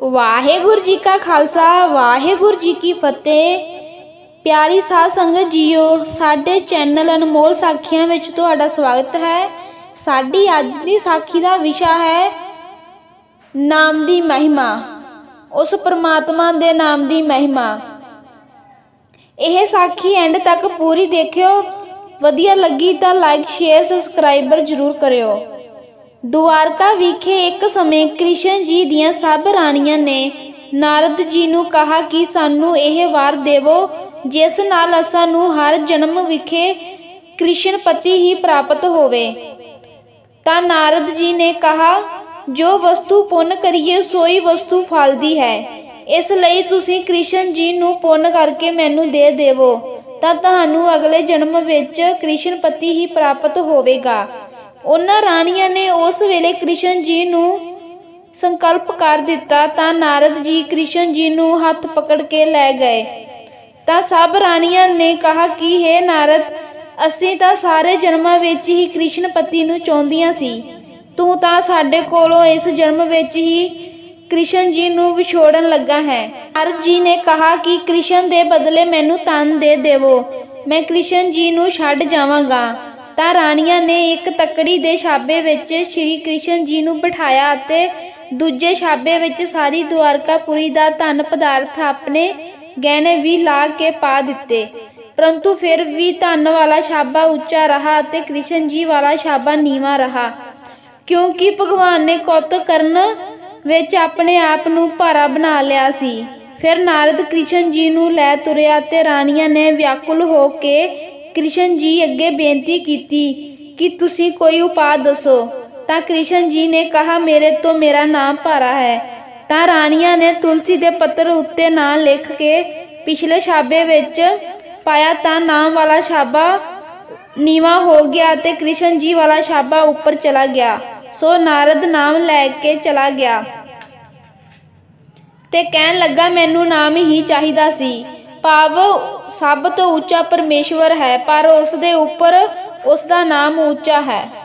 वाहेगुरु जी का खालसा वाहेगुरु जी की फतेह। प्यारी साध संगत जीओ, साडे चैनल अनमोल साखियां विच तुहाडा स्वागत है। साडी अज दी साखी दा विशा है नाम दी महिमा, उस परमात्मा दे नाम दी महिमा। यह साखी एंड तक पूरी देखियो। वधिया लगी तो लाइक शेयर सबसक्राइबर जरूर करियो। द्वारका विखे एक समय कृष्ण जी दियां सब रानियां ने नारद जी नूं कहा कि सानू यह वार देवो जिस नाल असानू हर जन्म विखे कृष्ण पति ही प्राप्त होवे। ता नारद जी ने कहा, जो वस्तु पुण्य करिए सोई वस्तु फलदी है, इसलिए तुसीं कृष्ण जी नूं पुण्य करके मैनू दे देवो तां तुहानू अगले जन्म विच कृष्ण पति ही प्राप्त होवेगा। उन्हां रानियां ने उस वेले कृष्ण जी नूं संकल्प कर दिता तां नारद जी कृष्ण जी नूं हथ पकड़ के लै गए। तां सब रानियां ने कहा कि हे नारद, असीं तां सारे जन्मां विच ही कृष्ण पति नूं चाहुंदियां सी, तूं तां साडे कोलों इस जन्म विच ही कृष्ण जी नूं विछोड़न लगा है। नारद जी ने कहा कि कृष्ण दे बदले मैनू तन दे देवो, मैं कृष्ण जी नूं छड्ड जावांगा। तां रानियां ने एक तकड़ी दे छाबे विच श्री कृष्ण जी नूं बिठाया अते दूजे छाबे विच सारी द्वारकापुरी दा धन पदार्थ अपने गहने भी ला के पा दिते, परंतु फिर भी धन वाला छाबा उच्चा रहा अते कृष्ण जी वाला छाबा नीवा रहा, क्योंकि भगवान ने कौतक करन विच अपने आप नूं भारा बना लिया सी। फिर नारद कृष्ण जी नूं लै तुरिया ते रानियां ने व्याकुल हो के कृष्ण जी अगे बेनती कीती कि तुसीं कोई उपाय दसो। तां कृष्ण जी ने कहा, मेरे तो मेरा नाम भारा है। तां रानियां ने तुलसी दे पत्तर उत्ते नाम लिख के पिछले छाबे विच पाया तां नाम वाला छाबा नीवा हो गया ते कृष्ण जी वाला छाबा ऊपर चला गया। सो नारद नाम लैके चला गया ते कहन लगा, मैनू नाम ही चाहिदा सी। भाव सब तो ऊंचा परमेश्वर है, पर उस दे उपर उसदा नाम ऊंचा है।